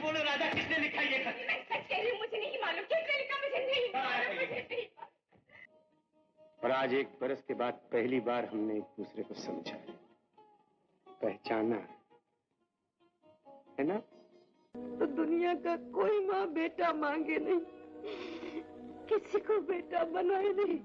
बोलो राजा, किसने लिखा ये खत? मैं सच कह रही हूँ, मुझे नहीं मालूम किसने लिखा, मुझे नहीं मालूम। और आज 1 बरस के बाद पहली बार हमने एक दूसरे को समझा, पहचाना, है ना? तो दुनिया का कोई माँ बेटा मांगे नहीं, किसी को बेटा बनाए नहीं।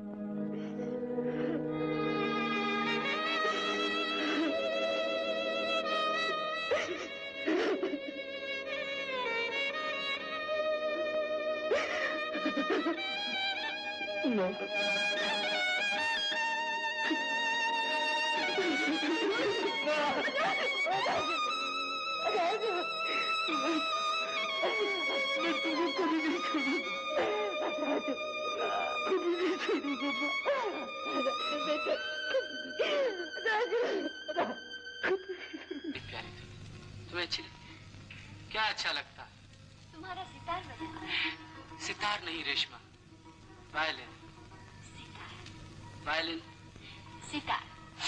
मैं तुम्हें कभी नहीं छोड़ूंगा, कभी नहीं छोड़ूंगा बेटा। प्यारी तुम्हें अच्छी लगती? क्या अच्छा लगता? तुम्हारा सितार बजा। सितार नहीं रेशमा, वायलिन। वायलिन, सितार।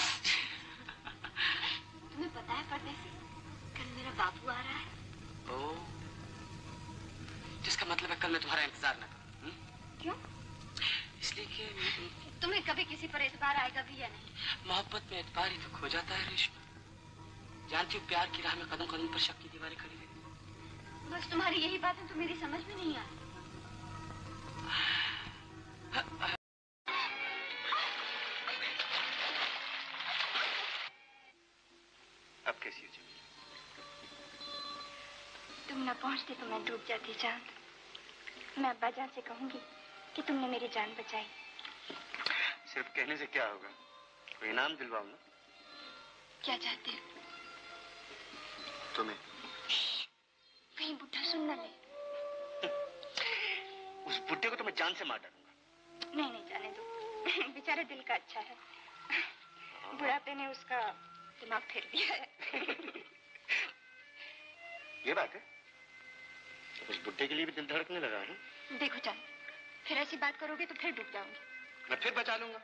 तुम्हें पता है परदेसी, कल मेरा बाबू आ रहा है। ओ, जिसका मतलब है कल मैं तुम्हारा इंतजार न करूं। क्यों? इसलिए कि तुम्हें कभी किसी पर एतबार आएगा भी या नहीं? मोहब्बत में एतबार ही तो खो जाता है रेशमा। जानती हूँ प्यार की राह में कदम कदम पर शक की दीवारें खड़ी रहती। बस तुम्हारी यही बातें तो मेरी समझ में नहीं आई। अब कैसी हो जमील? तुम न पहुंचती तो मैं डूब जाती चांद। मैं अब्बा जान से कहूंगी कि तुमने मेरी जान बचाई। सिर्फ कहने से क्या होगा, कोई इनाम दिलवाओ ना। क्या चाहते हो? तुम्हें। कहीं बुढ़ा सुन न ले। उस बुढ़े को तो मैं जान से मार डालूंगा। नहीं नहीं, जाने दो। बेचारा दिल का अच्छा है, बुढ़ापे ने उसका दिमाग फेर दिया है। ये बात है? तो उस बुढ़े के लिए भी दिल धड़कने लगा है? देखो चांद, फिर ऐसी बात करोगे तो फिर डूब जाऊंगी। मैं फिर बचा लूंगा।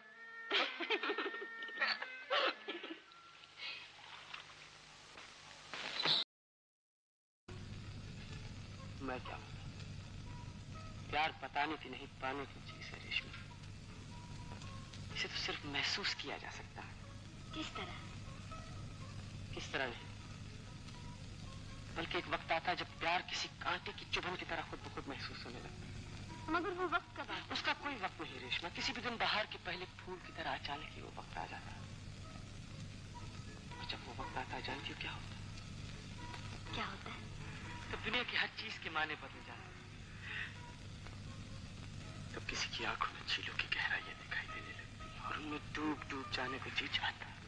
मैं क्या, प्यार बताने की नहीं पाने की चीज है रेशमी। इसे तो सिर्फ महसूस किया जा सकता है। किस तरह? किस तरह नहीं, बल्कि एक वक्त आता है जब प्यार किसी कांटे की चुभन की तरह खुद ब खुद महसूस होने लगता है। मगर वो वक्त कब आता? उसका कोई वक्त नहीं रेशमा। किसी भी दिन बाहर के पहले फूल की तरह अचानक ही वो वक्त आ जाता है। और जब वो वक्त आता है, जानती हो क्या होता है? क्या होता है? तो दुनिया की हर चीज के माने बदल जाते हैं। तब किसी की आंखों में झीलों की गहराइयां दिखाई देने लगती हैं और उनमें डूब डूब जाने को जी चाहता है।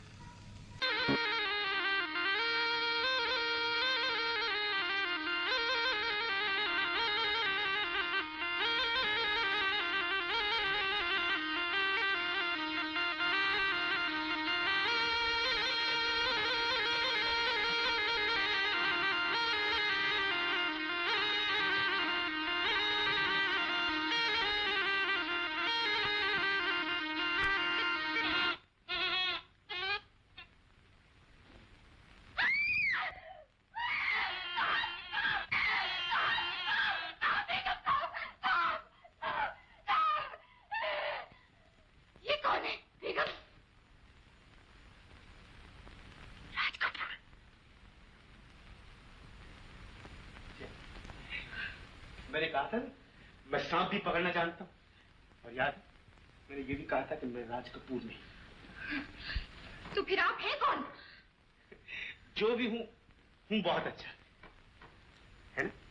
मैंने कहा था ना, मैं सांप भी पकड़ना जानता हूँ। और याद है, मैंने ये भी कहा था कि मैं राज कपूर नहीं। तो फिर आप हैं कौन? जो भी हूँ बहुत अच्छा है ना?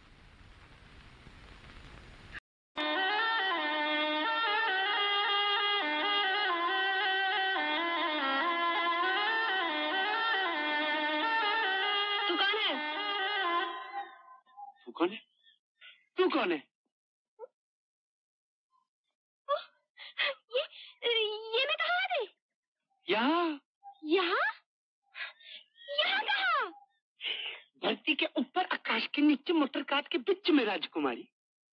तू कौन है? तू कौन है? तू कौन है? ये मैं कहाँ आ गई? यहाँ। यहाँ? यहाँ कहाँ? धरती के ऊपर, आकाश के नीचे, मोटर कार के बीच में राजकुमारी।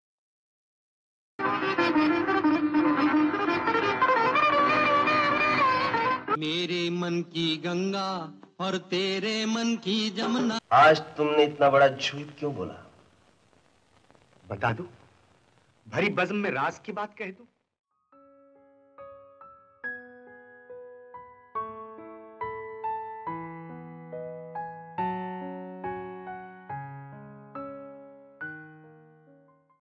मेरे मन की गंगा और तेरे मन की जमुना। आज तुमने इतना बड़ा झूठ क्यों बोला? बता दूं? भरी बज़्म में राज की बात कह दूं?